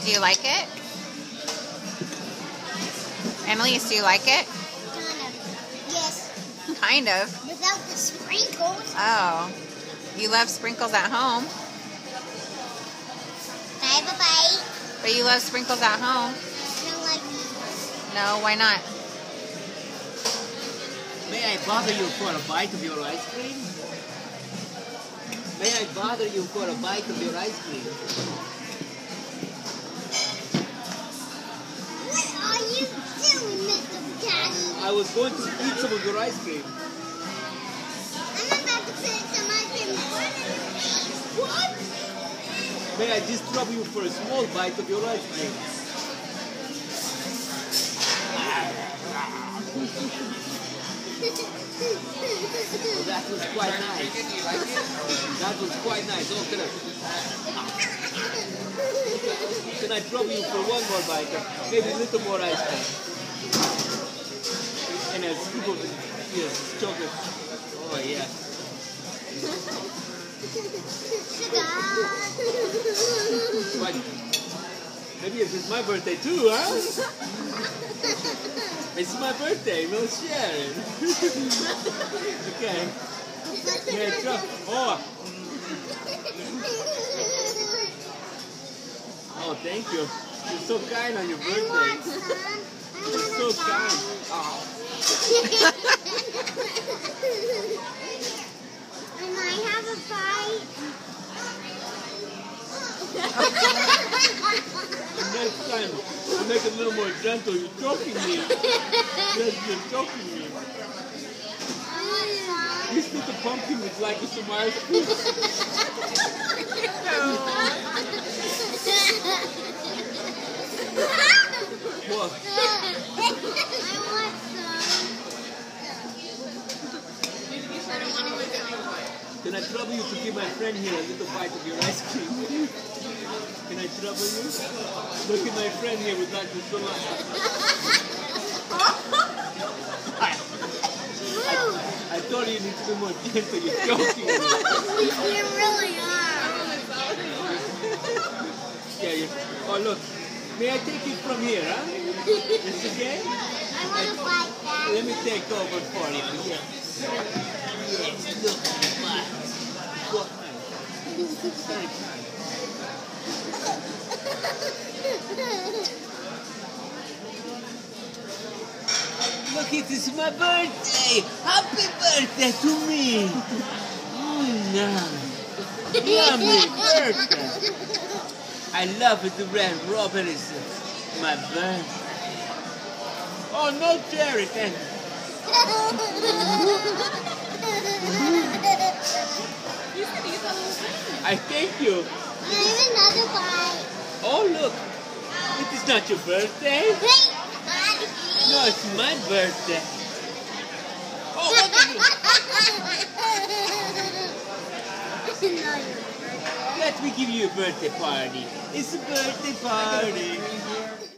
Do you like it? Annalise, do you like it? Kind of. Yes. Kind of. Without the sprinkles. Oh. You love sprinkles at home, Can I have a bite? but you love sprinkles at home. I don't like these. No, why not? May I bother you for a bite of your ice cream? May I bother you for a bite of your ice cream? What are you doing, Mr. Daddy? I was going to eat some of your ice cream. I'm about to put some ice cream in front of you. What? May I just trouble you for a small bite of your ice cream? Well, that was quite nice. That was quite nice. Oh, can I trouble you for one more bite? Maybe a little more ice cream. And a scoop of chocolate. Oh, yeah. But maybe it's my birthday too, huh? It's my birthday, we'll share it. Okay. Yeah, oh, thank you. You're so kind on your birthday. You're so kind. Oh. And I have a bite. Next time, I'll make it a little more gentle. You're choking me. Yes, you're choking me. This little pumpkin would like some ice cream. What? I want some. Can I trouble you to give my friend here a little bite of your ice cream? Can I trouble you? Look at my friend here would like to so much. I told you need to be more gentle. You're joking. You really are. Yeah, oh, look. May I take it from here, huh? It's okay? I want to bite that. Let me take over for you. Yes. Yes, look at the bite. What? Very kind. Look, it is my birthday! Happy birthday to me! Yummy birthday! I love it, the red robber is my birthday. Oh, no cherry, thank you. I thank you. I have another bite. Oh, look. It is not your birthday. Wait, No, it's my birthday. Oh, what are you? Let me give you a birthday party. It's a birthday party.